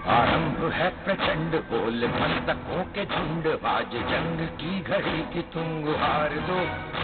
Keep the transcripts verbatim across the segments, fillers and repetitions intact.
आरंभ है प्रचंड बोल मस्तकों के झुंड, आज जंग की घड़ी की तुम गुहार दो।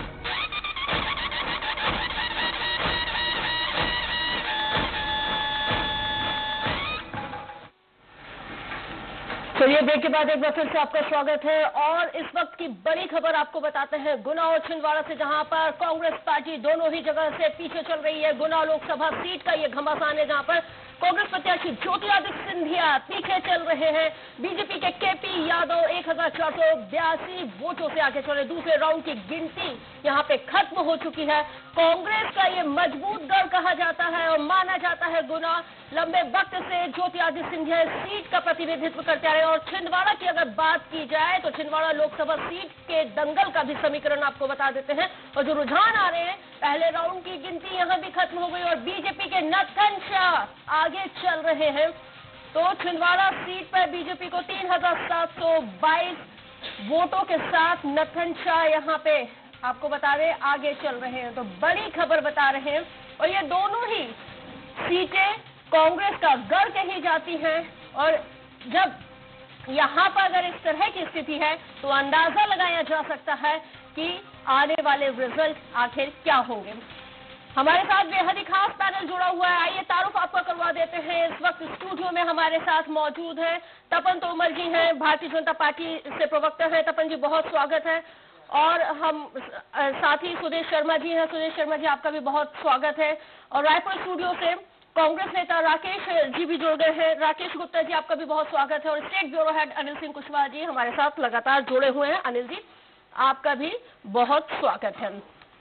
चलिए ब्रेक के बाद एक बार फिर से आपका स्वागत है और इस वक्त की बड़ी खबर आपको बताते हैं गुना और छिंदवाड़ा से, जहां पर कांग्रेस पार्टी दोनों ही जगह से पीछे चल रही है। गुना लोकसभा सीट का ये घमासान है जहां पर कांग्रेस प्रत्याशी ज्योतिरादित्य सिंधिया पीछे चल रहे हैं। बीजेपी के केपी यादव एक हजार चार सौ बयासी वोटों से आगे चले। दूसरे राउंड की गिनती यहां पे खत्म हो चुकी है। कांग्रेस का ये मजबूत गढ़ कहा जाता है और माना जाता है गुना लंबे वक्त से ज्योतिरादित्य सिंधिया सीट का प्रतिनिधित्व करते आ रहे हैं। और छिंदवाड़ा की अगर बात की जाए तो छिंदवाड़ा लोकसभा सीट के दंगल का भी समीकरण आपको बता देते हैं। और जो रुझान आ रहे हैं, पहले राउंड की गिनती यहां भी खत्म हो गई और बीजेपी के नत्थन शाह आगे चल रहे हैं। तो छिंदवाड़ा सीट पर बीजेपी को तीन हजार सात सौ बाईस वोटों के साथ नत्थन शाह यहां पे आपको बता दें आगे चल रहे हैं। तो बड़ी खबर बता रहे हैं और ये दोनों ही सीटें कांग्रेस का गढ़ कही जाती हैं। और जब यहां पर अगर इस तरह की स्थिति है तो अंदाजा लगाया जा सकता है कि आने वाले रिजल्ट आखिर क्या होंगे। हमारे साथ बेहद ही खास पैनल जुड़ा हुआ है, आइए तारुफ आपका करवा देते हैं। इस वक्त स्टूडियो में हमारे साथ मौजूद हैं तपन तोमर जी हैं, भारतीय जनता पार्टी से प्रवक्ता हैं। तपन जी बहुत स्वागत है। और हम साथ ही सुदेश शर्मा जी हैं। सुदेश शर्मा जी आपका भी बहुत स्वागत है। और रायपुर स्टूडियो से कांग्रेस नेता राकेश जी भी जुड़ गए हैं। राकेश गुप्ता जी आपका भी बहुत स्वागत है। और state bureau head Anil Singh Kushwaha ji हमारे साथ लगातार जुड़े हुए हैं। अनिल जी आपका भी बहुत स्वागत है।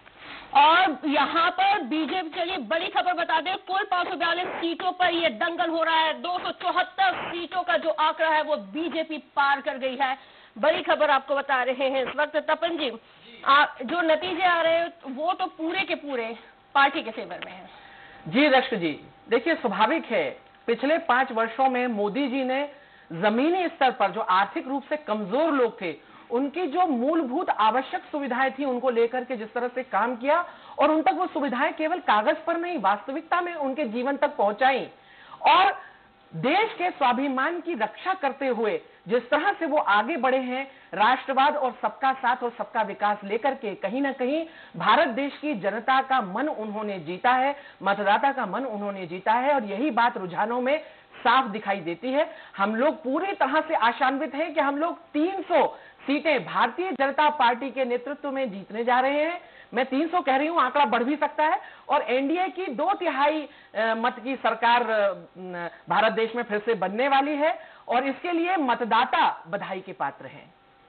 और यहाँ पर बीजेपी, चलिए बड़ी खबर बता दें, कुल पांच सौ बयालीस सीटों पर ये दंगल हो रहा है। दो सौ चौहत्तर सीटों का जो आंकड़ा है वो बीजेपी पार कर गई है। बड़ी खबर आपको बता रहे हैं इस वक्त। तपन जी, आ, जो नतीजे आ रहे हैं वो तो पूरे के पूरे पार्टी के फेवर में है। जी रश्क जी, देखिए स्वाभाविक है, पिछले पांच वर्षों में मोदी जी ने जमीनी स्तर पर जो आर्थिक रूप से कमजोर लोग थे उनकी जो मूलभूत आवश्यक सुविधाएं थी उनको लेकर के जिस तरह से काम किया और उन तक वो सुविधाएं केवल कागज पर नहीं वास्तविकता में उनके जीवन तक पहुंचाई और देश के स्वाभिमान की रक्षा करते हुए जिस तरह से वो आगे बढ़े हैं, राष्ट्रवाद और सबका साथ और सबका विकास लेकर के कहीं ना कहीं भारत देश की जनता का मन उन्होंने जीता है, मतदाता का मन उन्होंने जीता है। और यही बात रुझानों में साफ दिखाई देती है। हम लोग पूरी तरह से आशान्वित हैं कि हम लोग तीन सौ सीटें भारतीय जनता पार्टी के नेतृत्व में जीतने जा रहे हैं। मैं तीन सौ कह रही हूं, आंकड़ा बढ़ भी सकता है। और एनडीए की दो तिहाई मत की सरकार भारत देश में फिर से बनने वाली है और इसके लिए मतदाता बधाई के पात्र हैं।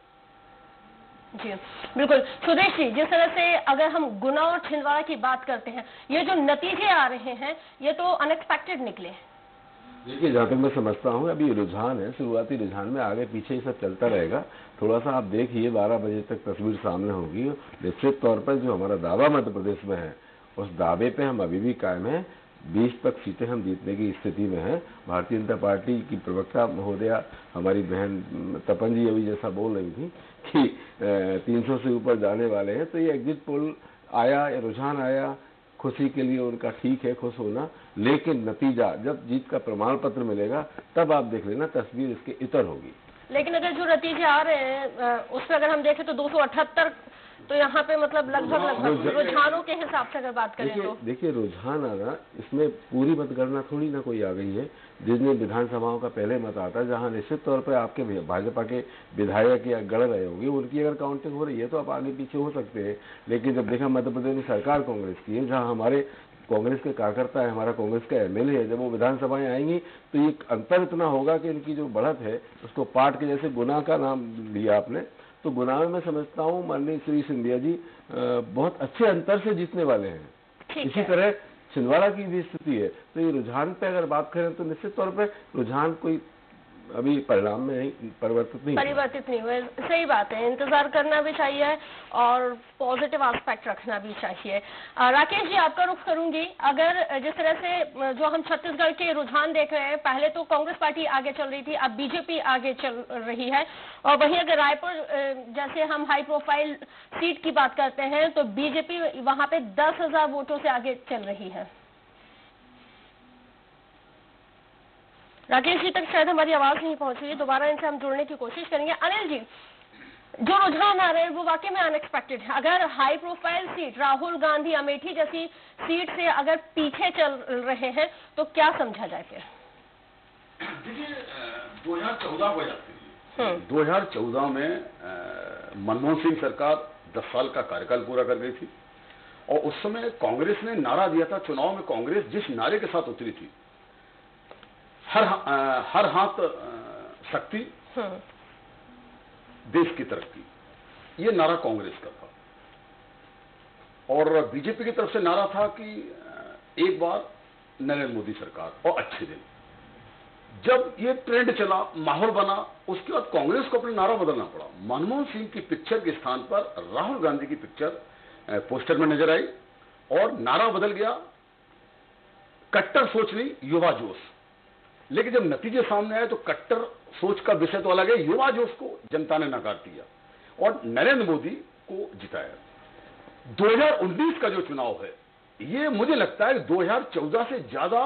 जी बिल्कुल। सुदेश जी, जिस तरह से अगर हम गुना और छिंदवाड़ा की बात करते हैं, ये जो नतीजे आ रहे हैं ये तो अनएक्सपेक्टेड निकले। देखिए, जहाँ तक मैं समझता हूँ अभी रुझान है, शुरुआती रुझान में आगे पीछे ये सब चलता रहेगा। थोड़ा सा आप देखिए बारह बजे तक तस्वीर सामने होगी। निश्चित तौर पर जो हमारा दावा मध्य प्रदेश में है उस दावे पे हम अभी भी कायम हैं। बीस तक सीटें हम जीतने की स्थिति में हैं। भारतीय जनता पार्टी की प्रवक्ता महोदया हमारी बहन तपन जी अभी जैसा बोल रही थी कि तीन सौ से ऊपर जाने वाले हैं, तो ये एग्जिट पोल आया, रुझान आया, खुशी के लिए उनका ठीक है खुश होना, लेकिन नतीजा जब जीत का प्रमाण पत्र मिलेगा तब आप देख लेना तस्वीर इसके इतर होगी। लेकिन अगर जो नतीजे आ रहे हैं उस पर अगर हम देखें तो दो सौ अठहत्तर तो यहाँ पे मतलब लगभग लगभग रुझानों के हिसाब से अगर बात करें तो देखिए रुझान आना, इसमें पूरी मतगणना थोड़ी ना कोई आ गई है। जिसमें विधानसभाओं का पहले मत आता है, जहाँ निश्चित तौर पर आपके भाजपा के विधायक या गढ़ रहे होंगे, उनकी अगर काउंटिंग हो रही है तो आप आगे पीछे हो सकते हैं। लेकिन जब देखा मध्य प्रदेश में सरकार कांग्रेस की है, जहाँ हमारे कांग्रेस के कार्यकर्ता है, हमारा कांग्रेस का एमएलए है, जब वो विधानसभाएं आएंगी तो ये अंतर इतना होगा कि इनकी जो बढ़त है उसको पार्ट के, जैसे गुना का नाम लिया आपने, तो गुना में मैं समझता हूँ माननीय श्री सिंधिया जी बहुत अच्छे अंतर से जीतने वाले हैं। इसी तरह छिंदवाड़ा की भी स्थिति है। तो ये रुझान पे अगर बात करें तो निश्चित तौर पे रुझान कोई अभी परिणाम में परिवर्तित नहीं परिवर्तित नहीं हुए। सही बात है, इंतजार करना भी चाहिए और पॉजिटिव एस्पेक्ट रखना भी चाहिए। राकेश जी, आपका रुख करूंगी। अगर जिस तरह से जो हम छत्तीसगढ़ के रुझान देख रहे हैं, पहले तो कांग्रेस पार्टी आगे चल रही थी, अब बीजेपी आगे चल रही है। और वहीं अगर रायपुर जैसे हम हाई प्रोफाइल सीट की बात करते हैं तो बीजेपी वहां पे दस हजार वोटों से आगे चल रही है। राकेश जी तक शायद हमारी आवाज नहीं पहुंच रही है, दोबारा इनसे हम जुड़ने की कोशिश करेंगे। अनिल जी, जो रुझान आ रहे हैं वो वाकई में अनएक्सपेक्टेड है। अगर high profile seat Rahul Gandhi Amethi जैसी सीट से अगर पीछे चल रहे हैं तो क्या समझा जाए फिर? देखिए, दो हजार चौदह को जाती है, दो हजार चौदह में मनमोहन सिंह सरकार दस साल का कार्यकाल पूरा कर गई थी और उस समय कांग्रेस ने नारा दिया था, चुनाव में कांग्रेस जिस नारे के साथ उतरी थी, हर आ, हर हाथ शक्ति, देश की तरक्की, ये नारा कांग्रेस का था। और बीजेपी की तरफ से नारा था कि एक बार नरेंद्र मोदी सरकार और अच्छे दिन। जब ये ट्रेंड चला, माहौल बना, उसके बाद कांग्रेस को अपना नारा बदलना पड़ा। मनमोहन सिंह की पिक्चर के स्थान पर राहुल गांधी की पिक्चर पोस्टर में नजर आई और नारा बदल गया, कट्टर सोच नहीं, युवा जोश। लेकिन जब नतीजे सामने आए तो कट्टर सोच का विषय तो अलग है, युवा जोश को जनता ने नकार दिया और नरेंद्र मोदी को जिताया। दो हजार उन्नीस का जो चुनाव है, ये मुझे लगता है दो हजार चौदह से ज्यादा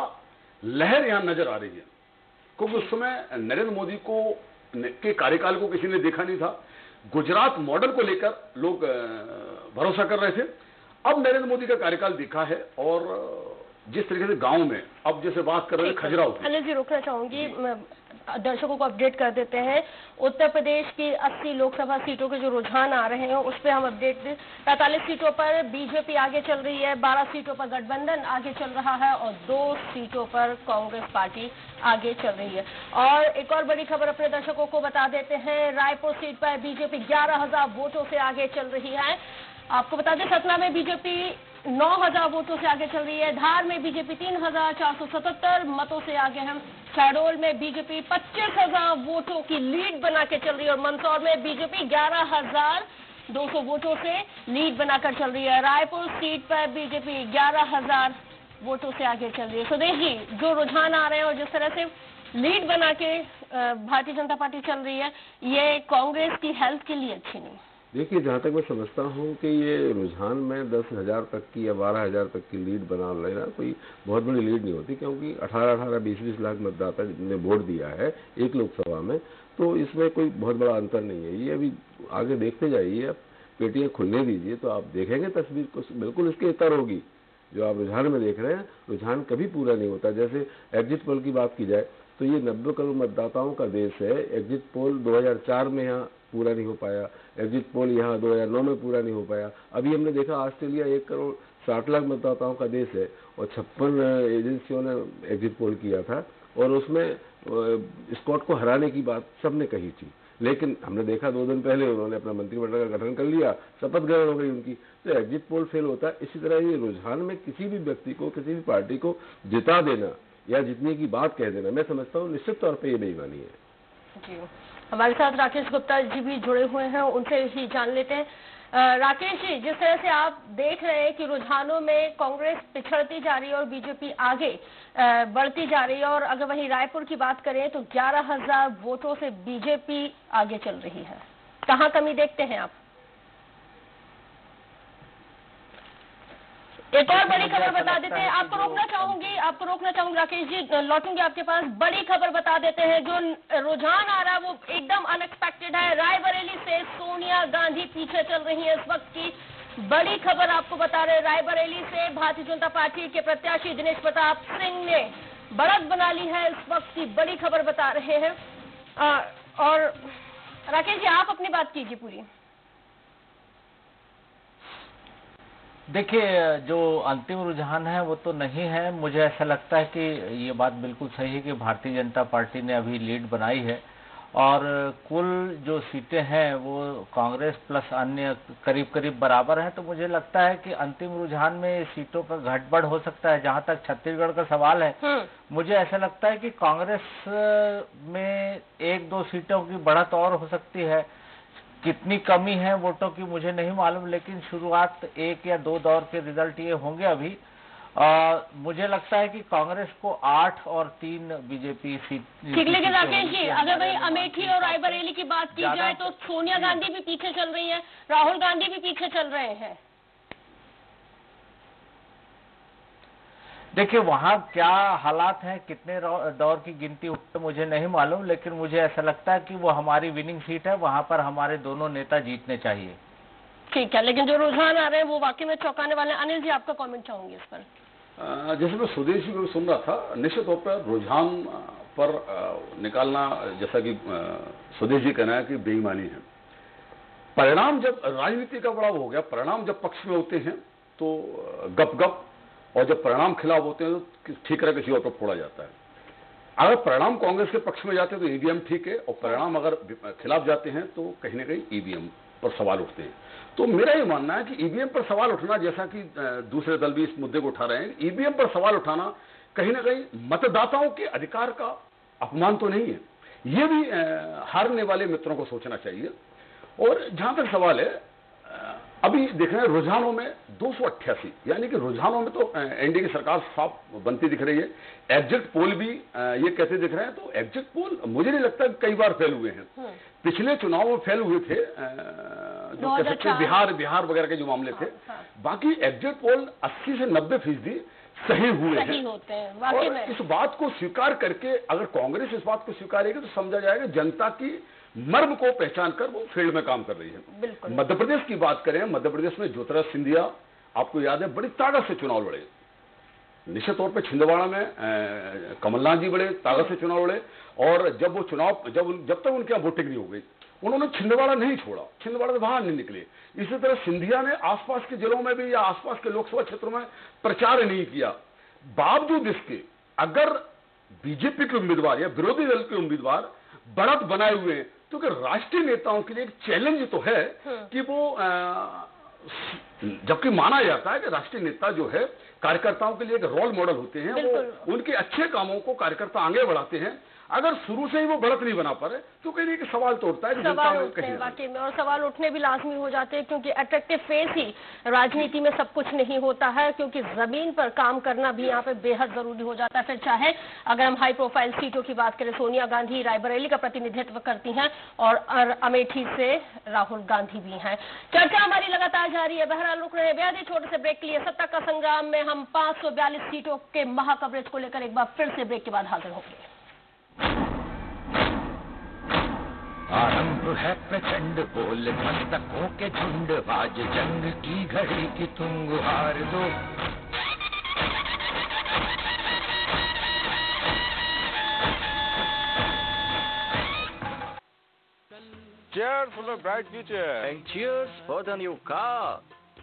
लहर यहां नजर आ रही है, क्योंकि उस समय नरेंद्र मोदी को के कार्यकाल को किसी ने देखा नहीं था। गुजरात मॉडल को लेकर लोग भरोसा कर रहे थे। अब नरेंद्र मोदी का कार्यकाल देखा है और जिस तरीके से गांव में अब जैसे बात कर रहे हैं खजुराहो की। अनिल जी रोकना चाहूंगी, दर्शकों को अपडेट कर देते हैं। उत्तर प्रदेश की अस्सी लोकसभा सीटों के जो रुझान आ रहे हैं उस पर हम अपडेट दें। पैंतालीस सीटों पर बीजेपी आगे चल रही है, बारह सीटों पर गठबंधन आगे चल रहा है और दो सीटों पर कांग्रेस पार्टी आगे चल रही है। और एक और बड़ी खबर अपने दर्शकों को बता देते हैं, रायपुर सीट पर बीजेपी ग्यारह हजार वोटों से आगे चल रही है। आपको बता दें सतना में बीजेपी नौ हजार वोटों से आगे चल रही है, धार में बीजेपी तीन हजार चार सौ सतहत्तर मतों से आगे है, शहडोल में बीजेपी पच्चीस हजार वोटों की लीड बना के चल रही है और मंदसौर में बीजेपी ग्यारह हजार दो सौ वोटों से लीड बनाकर चल रही है। रायपुर सीट पर बीजेपी ग्यारह हजार वोटों से आगे चल रही है। सो देखिए जो रुझान आ रहे हैं और जिस तरह से लीड बना के भारतीय जनता पार्टी चल रही है, ये कांग्रेस की हेल्थ के लिए अच्छी नहीं। देखिए, जहाँ तक मैं समझता हूँ कि ये रुझान में दस हजार तक की या बारह हजार तक की लीड बना लेना कोई बहुत बड़ी लीड नहीं होती, क्योंकि अठारह अठारह बीस बीस लाख मतदाता ने वोट दिया है एक लोकसभा में, तो इसमें कोई बहुत बड़ा अंतर नहीं है। ये अभी आगे देखते जाइए, आप पेटियां खुलने दीजिए तो आप देखेंगे तस्वीर को, बिल्कुल इसके इतर होगी। जो आप रुझान में देख रहे हैं, रुझान कभी पूरा नहीं होता। जैसे एग्जिट पोल की बात की जाए तो ये नब्बे करोड़ मतदाताओं का देश है। एग्जिट पोल दो हजार चार में यहाँ पूरा नहीं हो पाया, एग्जिट पोल यहाँ दो हजार नौ में पूरा नहीं हो पाया। अभी हमने देखा ऑस्ट्रेलिया एक करोड़ साठ लाख मतदाताओं का देश है और छप्पन एजेंसियों ने एग्जिट पोल किया था और उसमें स्कॉट को हराने की बात सबने कही थी। लेकिन हमने देखा दो दिन पहले उन्होंने अपना मंत्रिमंडल का गठन कर लिया, शपथ ग्रहण हो गई उनकी। तो एग्जिट पोल फेल होता है। इसी तरह ये रुझान में किसी भी व्यक्ति को, किसी भी पार्टी को जिता देना या जीतने की बात कह देना, मैं समझता हूँ निश्चित तौर पर ये बेईमानी है। जी, हमारे साथ राकेश गुप्ता जी भी जुड़े हुए हैं, उनसे ही जान लेते हैं। राकेश जी, जिस तरह से आप देख रहे हैं कि रुझानों में कांग्रेस पिछड़ती जा रही है और बीजेपी आगे बढ़ती जा रही है, और अगर वहीं रायपुर की बात करें तो ग्यारह हजार वोटों से बीजेपी आगे चल रही है, कहाँ कमी देखते हैं आप? एक और बड़ी खबर बता देते हैं, आपको रोकना चाहूंगी आपको रोकना चाहूंगी राकेश जी, लौटूंगी आपके पास। बड़ी खबर बता देते हैं, जो रुझान आ रहा है वो एकदम अनएक्सपेक्टेड है। रायबरेली से सोनिया गांधी पीछे चल रही है इस वक्त की बड़ी खबर आपको बता रहे हैं। रायबरेली से भारतीय जनता पार्टी के प्रत्याशी दिनेश प्रताप सिंह ने बढ़त बना ली है, इस वक्त की बड़ी खबर बता रहे हैं। आ, और राकेश जी आप अपनी बात कीजिए पूरी। देखिए, जो अंतिम रुझान है वो तो नहीं है। मुझे ऐसा लगता है कि ये बात बिल्कुल सही है कि भारतीय जनता पार्टी ने अभी लीड बनाई है और कुल जो सीटें हैं वो कांग्रेस प्लस अन्य करीब करीब बराबर हैं। तो मुझे लगता है कि अंतिम रुझान में सीटों का घटबढ़ हो सकता है। जहां तक छत्तीसगढ़ का सवाल है, मुझे ऐसा लगता है कि कांग्रेस में एक दो सीटों की बढ़त और हो सकती है। कितनी कमी है वोटों की मुझे नहीं मालूम, लेकिन शुरुआत एक या दो दौर के रिजल्ट ये होंगे अभी। आ, मुझे लगता है कि कांग्रेस को आठ और तीन बीजेपी सीट। ठीक, लेकिन राकेश जी अगर वही अमेठी और रायबरेली की बात की जाए तो सोनिया गांधी भी पीछे चल रही है, राहुल गांधी भी पीछे चल रहे हैं। देखिए वहाँ क्या हालात हैं, कितने दौर की गिनती हुई मुझे नहीं मालूम, लेकिन मुझे ऐसा लगता है कि वो हमारी विनिंग सीट है, वहाँ पर हमारे दोनों नेता जीतने चाहिए। ठीक है, लेकिन जो रुझान आ रहे हैं वो वाकई में चौंकाने वाले। अनिल जी, आपका कमेंट चाहूंगी इस पर। जैसे मैं स्वदेशी को सुन रहा था, निश्चित तौर पर रुझान पर निकालना, जैसा कि स्वदेशी कहना है कि बेईमानी है। परिणाम जब राजनीति का बड़ा हो गया, परिणाम जब पक्ष में होते हैं तो गप गप, और जब परिणाम खिलाफ होते हैं तो ठीक तरह किसी और पर फोड़ा जाता है। अगर परिणाम कांग्रेस के पक्ष में जाते हैं तो ईवीएम ठीक है, और परिणाम अगर खिलाफ जाते हैं तो कहीं ना कहीं ईवीएम पर सवाल उठते हैं। तो मेरा ये मानना है कि ईवीएम पर सवाल उठना, जैसा कि दूसरे दल भी इस मुद्दे को उठा रहे हैं, ईवीएम पर सवाल उठाना कहीं ना कहीं मतदाताओं के अधिकार का अपमान तो नहीं है। ये भी हारने वाले मित्रों को सोचना चाहिए। और जहां तक सवाल है, अभी देख रहे हैं रुझानों में दो सौ अट्ठासी, यानी कि रुझानों में तो एनडीए की सरकार साफ बनती दिख रही है। एग्जिट पोल भी ये कहते दिख रहे हैं। तो एग्जिट पोल मुझे नहीं लगता कई बार फेल हुए हैं। पिछले चुनाव में फेल हुए थे, जो कह सकते बिहार बिहार वगैरह के जो मामले थे। बाकी एग्जिट पोल अस्सी से नब्बे फीसदी सही हुए सही हैं। होते हैं वाकई में। इस बात को स्वीकार करके अगर कांग्रेस इस बात को स्वीकारेगी तो समझा जाएगा जनता की मर्म को पहचान कर वो फील्ड में काम कर रही है। मध्य प्रदेश की बात करें, मध्य प्रदेश में ज्योतिरादित्य सिंधिया, आपको याद है, बड़ी ताकत से चुनाव लड़े। निश्चित तौर पर छिंदवाड़ा में कमलनाथ जी बड़े ताकत से चुनाव लड़े, और जब वो चुनाव जब जब तक उनके यहाँ वोटिंग नहीं हो गई, उन्होंने छिंदवाड़ा नहीं छोड़ा, छिंदवाड़ा से बाहर नहीं निकले। इसी तरह सिंधिया ने आसपास के जिलों में भी या आसपास के लोकसभा क्षेत्रों में प्रचार नहीं किया। बावजूद इसके अगर बीजेपी के उम्मीदवार या विरोधी दल के उम्मीदवार बढ़त बनाए हुए हैं, क्योंकि राष्ट्रीय नेताओं के लिए एक चैलेंज तो है कि वो, जबकि माना जाता है कि राष्ट्रीय नेता जो है कार्यकर्ताओं के लिए एक रोल मॉडल होते हैं, वो उनके अच्छे कामों को कार्यकर्ता आगे बढ़ाते हैं। अगर शुरू से ही वो बढ़त नहीं बना पा रहे तो कहीं कि सवाल तो उठता है, सवाल उठते हैं वाकई में, और सवाल उठने भी लाजमी हो जाते हैं, क्योंकि अट्रैक्टिव फेस ही राजनीति में सब कुछ नहीं होता है, क्योंकि जमीन पर काम करना भी यहाँ पे बेहद जरूरी हो जाता है। फिर चाहे अगर हम हाई प्रोफाइल सीटों की बात करें, सोनिया गांधी रायबरेली का प्रतिनिधित्व करती हैं और अमेठी से राहुल गांधी भी हैं। चर्चा हमारी लगातार जारी है। बहरहाल रुक रहे बेहद ही छोटे से ब्रेक के लिए। सत्ता का संग्राम में हम पांच सौ बयालीस सीटों के महा कवरेज को लेकर एक बार फिर से ब्रेक के बाद हाजिर होंगे। आरंभ है प्रचंड बोल मस्तकों के झुंड, आज जंग की घड़ी की तुम गुहार दो। Cheers for the bright future and cheers for the new car.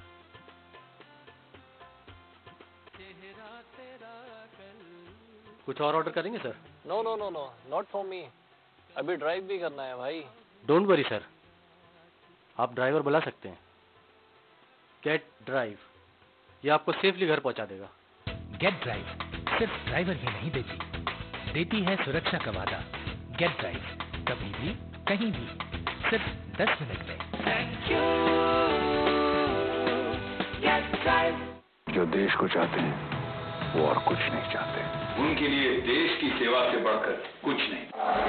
कुछ और ऑर्डर करेंगे sir? No no no no not for me, अभी ड्राइव भी करना है भाई। डोंट वरी सर, आप ड्राइवर बुला सकते हैं। गेट ड्राइव, ये आपको सेफली घर पहुंचा देगा। गेट ड्राइव सिर्फ ड्राइवर ही नहीं देती, देती है सुरक्षा का वादा। गेट ड्राइव, कभी भी कहीं भी सिर्फ दस मिनट में। जो देश को चाहते हैं वो और कुछ नहीं चाहते। उनके लिए देश की सेवा से बढ़कर कुछ नहीं।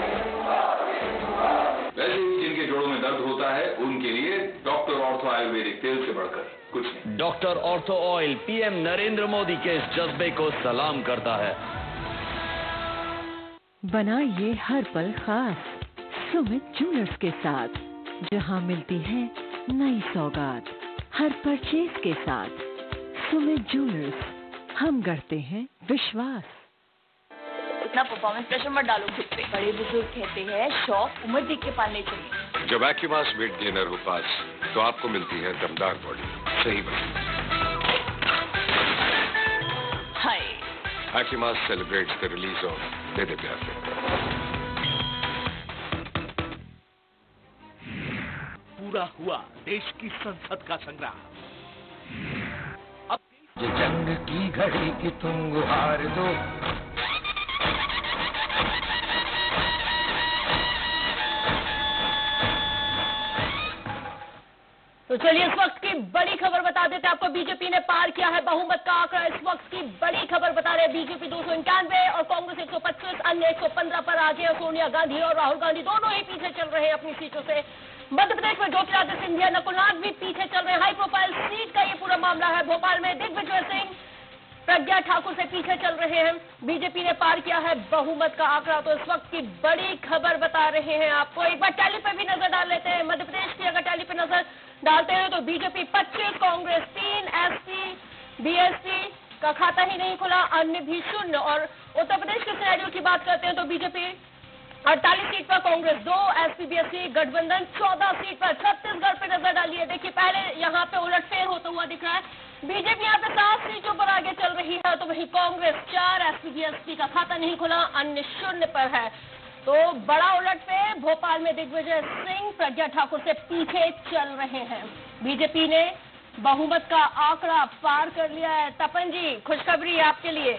वैसे ही जिनके जोड़ों में दर्द होता है उनके लिए डॉक्टर ऑर्थो आयुर्वेदिक तेल से बढ़कर कुछ नहीं। Doctor ortho oil PM Narendra Modi के इस जज्बे को सलाम करता है। बनाइए हर पल खास सुमित ज्वेलर्स के साथ, जहां मिलती है नई सौगात हर परचेज के साथ। सुमित ज्वेलर्स, हम गढ़ते हैं विश्वास। इतना परफॉर्मेंस प्रेशर मत डालो खुद पे। बड़े बुजुर्ग कहते हैं शौक उम्र देख के पालने चाहिए। जब एक्यूमास वेट गेनर हो पास तो आपको मिलती है दमदार बॉडी। सही बात। Hi, Accumass celebrates the release of De De Pyaar Se. पूरा हुआ देश की संसद का संग्राम। अब जंग की घड़ी की तुम गुहार दो। तो चलिए इस वक्त की बड़ी खबर बता देते हैं आपको। बीजेपी ने पार किया है बहुमत का आंकड़ा। इस वक्त की बड़ी खबर बता रहे हैं, बीजेपी दो सौ इक्यानवे और कांग्रेस एक सौ पच्चीस, अन्य एक सौ पंद्रह पर आगे है। सोनिया गांधी और राहुल गांधी दोनों ही पीछे चल रहे हैं अपनी सीटों से। मध्य प्रदेश में ज्योतिरादित्य सिंधिया, नकुलनाथ भी पीछे चल रहे हैं। हाई प्रोफाइल सीट का ये पूरा मामला है। भोपाल में दिग्विजय सिंह प्रज्ञा ठाकुर से पीछे चल रहे हैं। बीजेपी ने पार किया है बहुमत का आंकड़ा। तो इस वक्त की बड़ी खबर बता रहे हैं आपको। एक बार टैली पे भी नजर डाल लेते हैं। मध्य प्रदेश की अगर टैली पे नजर डालते हैं तो बीजेपी पच्चीस, कांग्रेस तीन, एसपी, बीएसपी का खाता ही नहीं खुला, अन्य भी शून्य। और उत्तर प्रदेश के सिनेरियो की बात करते हैं तो बीजेपी अड़तालीस सीट पर, कांग्रेस दो, एसपी बीएसपी गठबंधन चौदह सीट पर। छत्तीसगढ़ पे नजर डालिए, देखिए पहले यहाँ पे उलटफेर होता हुआ दिख रहा है। बीजेपी यहाँ पे सात सीटों पर आगे चल रही है, तो वहीं कांग्रेस चार, एसपी बीएसपी का खाता नहीं खुला, अन्य शून्य पर है। तो बड़ा उलटफेर, भोपाल में दिग्विजय सिंह प्रज्ञा ठाकुर से पीछे चल रहे हैं। बीजेपी ने बहुमत का आंकड़ा पार कर लिया है। तपन जी, खुशखबरी आपके लिए।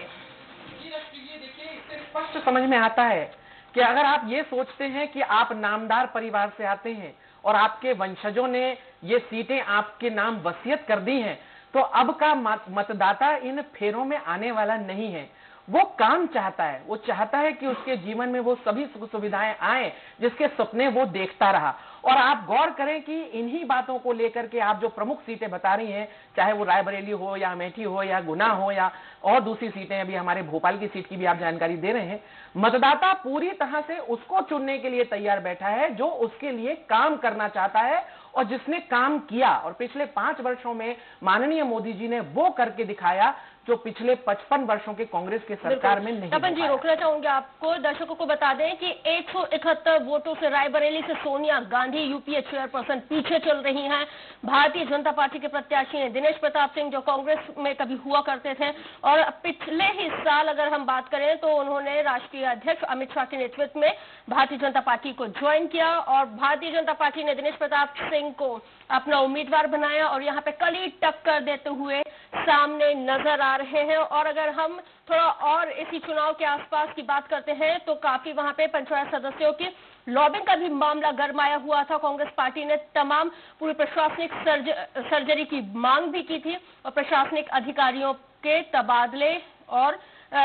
स्पष्ट समझ में आता है कि अगर आप ये सोचते हैं कि आप नामदार परिवार से आते हैं और आपके वंशजों ने ये सीटें आपके नाम वसीयत कर दी हैं, तो अब का मतदाता इन फेरों में आने वाला नहीं है। वो काम चाहता है, वो चाहता है कि उसके जीवन में वो सभी सुख सुविधाएं आए जिसके सपने वो देखता रहा। और आप गौर करें कि इन्हीं बातों को लेकर के आप जो प्रमुख सीटें बता रही हैं, चाहे वो रायबरेली हो या अमेठी हो या गुना हो या और दूसरी सीटें, अभी हमारे भोपाल की सीट की भी आप जानकारी दे रहे हैं, मतदाता पूरी तरह से उसको चुनने के लिए तैयार बैठा है जो उसके लिए काम करना चाहता है और जिसने काम किया। और पिछले पांच वर्षों में माननीय मोदी जी ने वो करके दिखाया जो पिछले पचपन वर्षों के कांग्रेस के सरकार में नहीं। तपन जी, रोकना चाहूंगे आपको, दर्शकों को बता दें कि एक सौ इकहत्तर वोटों से रायबरेली से सोनिया गांधी यूपीए चेयरपर्सन पीछे चल रही हैं। भारतीय जनता पार्टी के प्रत्याशी हैं दिनेश प्रताप सिंह, जो कांग्रेस में कभी हुआ करते थे और पिछले ही साल अगर हम बात करें तो उन्होंने राष्ट्रीय अध्यक्ष अमित शाह के नेतृत्व में भारतीय जनता पार्टी को ज्वाइन किया और भारतीय जनता पार्टी ने दिनेश प्रताप सिंह को अपना उम्मीदवार बनाया और यहाँ पे कड़ी टक्कर देते हुए सामने नजर आ रहे हैं। और अगर हम थोड़ा और इसी चुनाव के आसपास की बात करते हैं तो काफी वहां पे पंचायत सदस्यों की लॉबिंग का भी मामला गरमाया हुआ था। कांग्रेस पार्टी ने तमाम पूरी प्रशासनिक सर्ज, सर्जरी की मांग भी की थी और प्रशासनिक अधिकारियों के तबादले और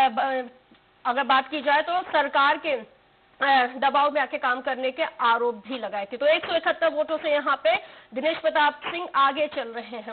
अगर बात की जाए तो सरकार के दबाव में आके काम करने के आरोप भी लगाए थे। तो एक सौ इकहत्तर वोटों से यहाँ पे दिनेश प्रताप सिंह आगे चल रहे हैं।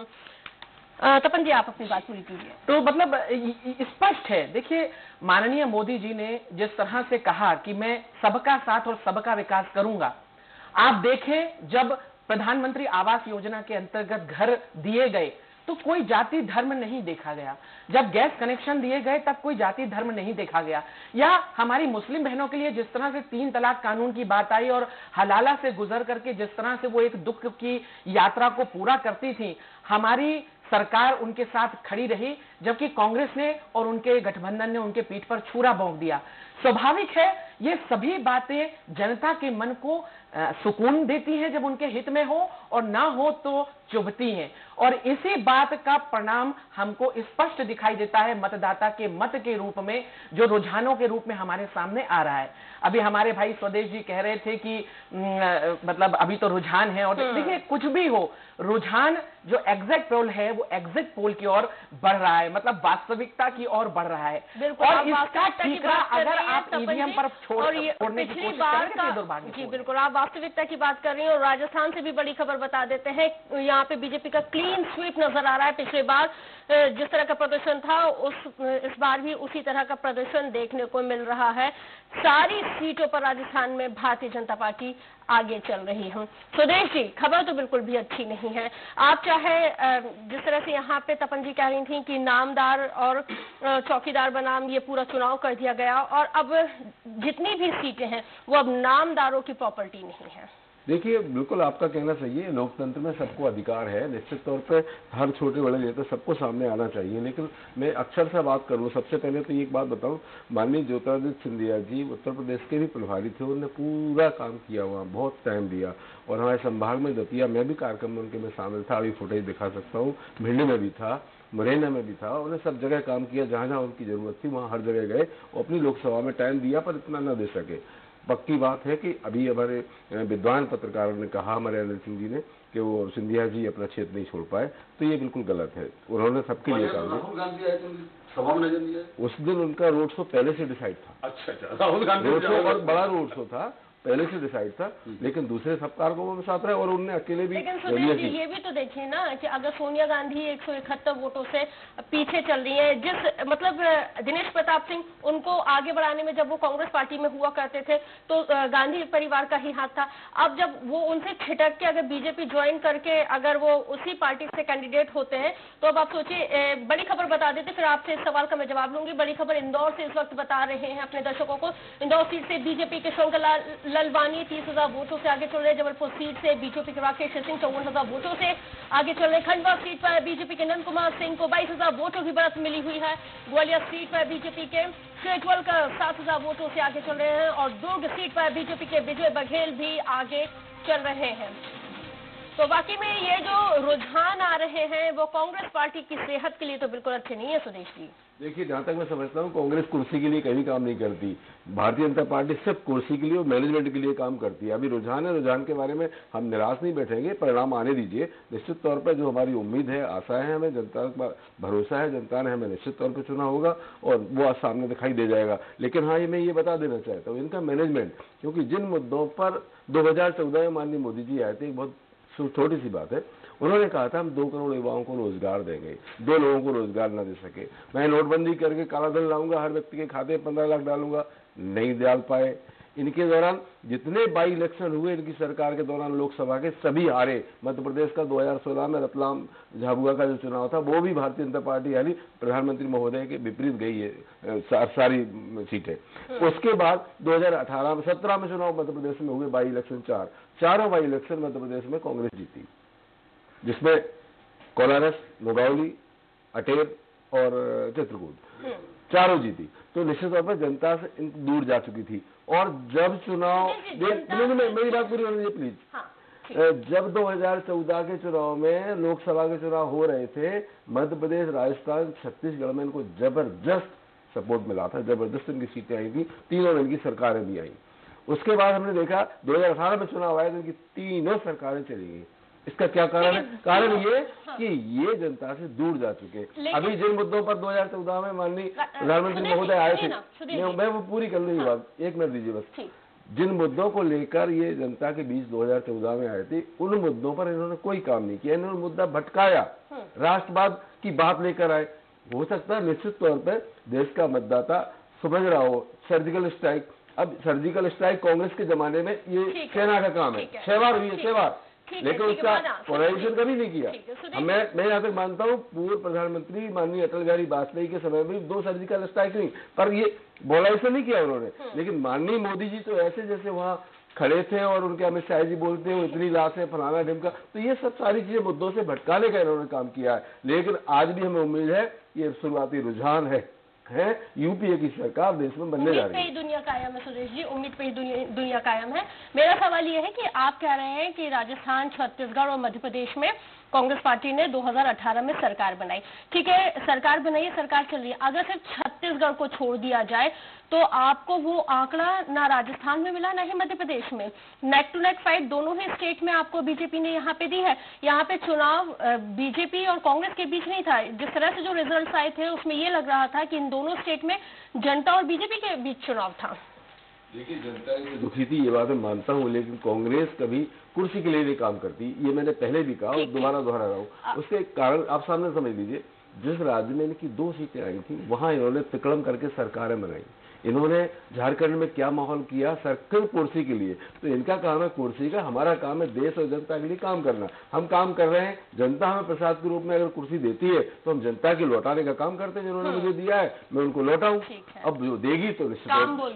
तपन जी, आप अपनी बात पूरी कीजिए। तो मतलब स्पष्ट है, देखिए माननीय मोदी जी ने जिस तरह से कहा कि मैं सबका साथ और सबका विकास करूंगा, आप देखें जब प्रधानमंत्री आवास योजना के अंतर्गत घर दिए गए तो कोई जाति धर्म नहीं देखा गया। जब गैस कनेक्शन दिए गए तब कोई जाति धर्म नहीं देखा गया। या हमारी मुस्लिम बहनों के लिए जिस तरह से तीन तलाक कानून की बात आई और हलाला से गुजर करके जिस तरह से वो एक दुख की यात्रा को पूरा करती थी, हमारी सरकार उनके साथ खड़ी रही, जबकि कांग्रेस ने और उनके गठबंधन ने उनके पीठ पर छुरा भोंक दिया। स्वाभाविक है ये सभी बातें जनता के मन को सुकून देती हैं जब उनके हित में हो और ना हो तो चुभती हैं। और इसी बात का परिणाम हमको स्पष्ट दिखाई देता है मतदाता के मत के रूप में, जो रुझानों के रूप में हमारे सामने आ रहा है। अभी हमारे भाई स्वदेश जी कह रहे थे कि न, मतलब अभी तो रुझान है, और देखिए कुछ भी हो, रुझान जो एग्जैक्ट पोल है वो एग्जैक्ट पोल की ओर बढ़ रहा है, मतलब वास्तविकता की ओर बढ़ रहा है। और इसका ठीकरा अगर आप ईवीएम पर छोड़ छोड़ने की कोशिश करेंगे तो दुर्भाग्य। जी बिल्कुल, आप वास्तविकता की बात कर रही हैं। और राजस्थान से भी बड़ी खबर बता देते हैं, यहाँ पे बीजेपी का क्लीन स्वीप नजर आ रहा है। पिछले बार जिस तरह का प्रदर्शन था उस इस बार भी उसी तरह का प्रदर्शन देखने को मिल रहा है। सारी सीटों पर राजस्थान में भारतीय जनता पार्टी आगे चल रही है। स्वदेश जी, खबर तो बिल्कुल भी अच्छी नहीं है। आप चाहे जिस तरह से यहाँ पे तपन जी कह रही थी कि नामदार और चौकीदार बनाम ये पूरा चुनाव कर दिया गया और अब जितनी भी सीटें हैं वो अब नामदारों की प्रॉपर्टी नहीं है। देखिए, बिल्कुल आपका कहना सही है, लोकतंत्र में सबको अधिकार है, निश्चित तौर पे हर छोटे बड़े नेता सबको सामने आना चाहिए। लेकिन मैं अक्षर से बात करूँ, सबसे पहले तो एक बात बताऊँ, माननीय ज्योतिरादित्य सिंधिया जी उत्तर प्रदेश के भी प्रभारी थे, उन्होंने पूरा काम किया, वहाँ बहुत टाइम दिया। और हमारे संभाग में दतिया मैं भी कार्यक्रम में उनके में शामिल था, अभी फुटेज दिखा सकता हूँ, भिंड में भी था, मुरैना में भी था। उन्होंने सब जगह काम किया, जहाँ जहाँ उनकी जरूरत थी वहाँ हर जगह गए और अपनी लोकसभा में टाइम दिया, पर इतना न दे सके। पक्की बात है कि अभी हमारे विद्वान पत्रकारों ने कहा, हमारे अनिल सिंह जी ने, कि वो सिंधिया जी अपना क्षेत्र नहीं छोड़ पाए, तो ये बिल्कुल गलत है। उन्होंने सबके लिए काम किया। उस दिन उनका रोड शो पहले से डिसाइड था। अच्छा अच्छा, राहुल गांधी रोड शो बहुत बड़ा रोड शो था, पहले से डिसाइड था, लेकिन दूसरे सब कारकों में साथ रहे और उनने अकेले भी। लेकिन सुदेश जी ये भी तो देखिए ना कि अगर सोनिया गांधी एक सौ इकहत्तर वोटों से पीछे चल रही है, जिस मतलब दिनेश प्रताप सिंह उनको आगे बढ़ाने में जब वो कांग्रेस पार्टी में हुआ करते थे तो गांधी परिवार का ही हाथ था। अब जब वो उनसे छिटक के अगर बीजेपी ज्वाइन करके अगर वो उसी पार्टी से कैंडिडेट होते हैं तो अब आप सोचिए। बड़ी खबर बता देते, फिर आपसे इस सवाल का मैं जवाब लूंगी। बड़ी खबर इंदौर से इस वक्त बता रहे हैं अपने दर्शकों को, इंदौर सीट से बीजेपी के शंकर ललवानी तीस हजार वोटों से आगे चल रहे। जबलपुर सीट से बीजेपी के राकेश सिंह चौवन हजार वोटों से आगे चल रहे। खंडवा सीट पर बीजेपी के नंद कुमार सिंह को बाईस हजार वोटों की बढ़त मिली हुई है। ग्वालियर सीट पर बीजेपी के शेजवल का सात हजार वोटों से आगे चल रहे हैं और दुर्ग सीट पर बीजेपी के विजय बघेल भी आगे चल रहे हैं। तो वाकई में ये जो रुझान आ रहे हैं वो कांग्रेस पार्टी की सेहत के लिए तो बिल्कुल अच्छे नहीं है सुदेश जी। देखिए, जहां तक मैं समझता हूं कांग्रेस कुर्सी के लिए कभी काम नहीं करती, भारतीय जनता पार्टी सिर्फ कुर्सी के लिए और मैनेजमेंट के लिए काम करती है। अभी रुझान है, रुझान के बारे में हम निराश नहीं बैठेंगे, परिणाम आने दीजिए। निश्चित तौर पर जो हमारी उम्मीद है, आशा है, हमें जनता का भरोसा है, जनता ने हमें निश्चित तौर पर चुना होगा और वो आज सामने दिखाई दे जाएगा। लेकिन हाँ, ये मैं ये बता देना चाहता हूँ, इनका मैनेजमेंट, क्योंकि जिन मुद्दों पर दो हजार चौदह में माननीय मोदी जी आए थे, बहुत छोटी सी बात है, उन्होंने कहा था हम दो करोड़ युवाओं को रोजगार देंगे, दो लोगों को रोजगार न दे सके। मैं नोटबंदी करके काला धन लाऊंगा, हर व्यक्ति के खाते पंद्रह लाख डालूंगा, नहीं डाल पाए। इनके दौरान जितने बाई इलेक्शन हुए इनकी सरकार के दौरान लोकसभा के, सभी हारे। मध्य प्रदेश का दो हजार सोलह में रतलाम झाबुआ का जो चुनाव था वो भी भारतीय जनता पार्टी यानी प्रधानमंत्री महोदय के विपरीत गई है सारी सीटें। उसके बाद दो हजार अठारह में सत्रह में चुनाव मध्य प्रदेश में हुए, बाई इलेक्शन चार चारों बाई इलेक्शन मध्य प्रदेश में कांग्रेस जीती, जिसमें कोलारस, मुगावली, अटेर और चित्रकूट चारों जीती। तो निश्चित तौर पर जनता से दूर जा चुकी थी। और जब चुनाव, मेरी बात पूरी होनी चाहिए प्लीज। जब दो हजार चौदह के चुनाव में लोकसभा के चुनाव हो रहे थे, मध्य प्रदेश, राजस्थान, छत्तीसगढ़ में इनको जबरदस्त सपोर्ट मिला था, जबरदस्त इनकी सीटें आई थी, तीनों में इनकी सरकारें भी आई। उसके बाद हमने देखा दो हजार अठारह में चुनाव आए तो इनकी तीनों सरकारें चली गई। इसका क्या कारण है? कारण ये कि ये जनता से दूर जा चुके। अभी जिन मुद्दों पर दो हजार चौदह में माननीय प्रधानमंत्री महोदय आए थे, मैं वो पूरी कर लूंगी बात, एक मिनट दीजिए बस। जिन मुद्दों को लेकर ये जनता के बीच दो हजार चौदह में आए थे, उन मुद्दों पर इन्होंने कोई काम नहीं किया। इन्होंने मुद्दा भटकाया, राष्ट्रवाद की बात लेकर आए। हो सकता है निश्चित तौर पर देश का मतदाता समझ रहा हो सर्जिकल स्ट्राइक, अब सर्जिकल स्ट्राइक कांग्रेस के जमाने में ये सेना का काम है, छह बार हुई है, छह बार, लेकिन उसका पोलराइजेशन कभी नहीं किया। मैं मैं यहाँ तक मानता हूँ पूर्व प्रधानमंत्री माननीय अटल बिहारी वाजपेयी के समय में दो सर्जिकल स्ट्राइक नहीं, पर ये पोलराइजेशन नहीं किया उन्होंने। लेकिन माननीय मोदी जी तो ऐसे जैसे वहाँ खड़े थे और उनके अमित शाह जी बोलते हैं इतनी लाश है, फलाना ढिमका, तो ये सब सारी चीजें मुद्दों से भटकाने का इन्होंने काम किया है। लेकिन आज भी हमें उम्मीद है ये शुरुआती रुझान है है यूपीए की सरकार देश में बनने जा रही है। उम्मीद पे ही दुनिया कायम है सुरेश जी, उम्मीद पे ही दुनिया, दुनिया कायम है। मेरा सवाल ये है कि आप कह रहे हैं कि राजस्थान, छत्तीसगढ़ और मध्य प्रदेश में कांग्रेस पार्टी ने दो हजार अठारह में सरकार बनाई, ठीक है, सरकार बनाई, सरकार चल रही है। अगर सिर्फ छत्तीसगढ़ को छोड़ दिया जाए तो आपको वो आंकड़ा ना राजस्थान में मिला ना ही मध्य प्रदेश में। नेक टू नेक फाइट दोनों ही स्टेट में आपको बीजेपी ने यहाँ पे दी है। यहाँ पे चुनाव बीजेपी और कांग्रेस के बीच नहीं था। जिस तरह से जो रिजल्ट आए थे उसमें ये लग रहा था कि इन दोनों स्टेट में जनता और बीजेपी के बीच चुनाव था। देखिए, जनता इससे दुखी थी, ये बात मैं मानता हूँ, लेकिन कांग्रेस कभी कुर्सी के लिए नहीं काम करती, ये मैंने पहले भी कहा और दोबारा दोहरा रहा हूँ। उसके कारण आप सामने समझ लीजिए, जिस राज्य में इनकी दो सीटें आई थी वहां इन्होंने तिकड़म करके सरकारें बनाई। इन्होंने झारखंड में क्या माहौल किया सर्कल कुर्सी के लिए, तो इनका काम है कुर्सी का, हमारा काम है देश और जनता के लिए काम करना। हम काम कर रहे हैं, जनता हमें प्रसाद के रूप में अगर कुर्सी देती है तो हम जनता के लौटाने का काम करते हैं। जिन्होंने मुझे दिया है मैं उनको लौटाऊं, अब जो देगी तो निश्चित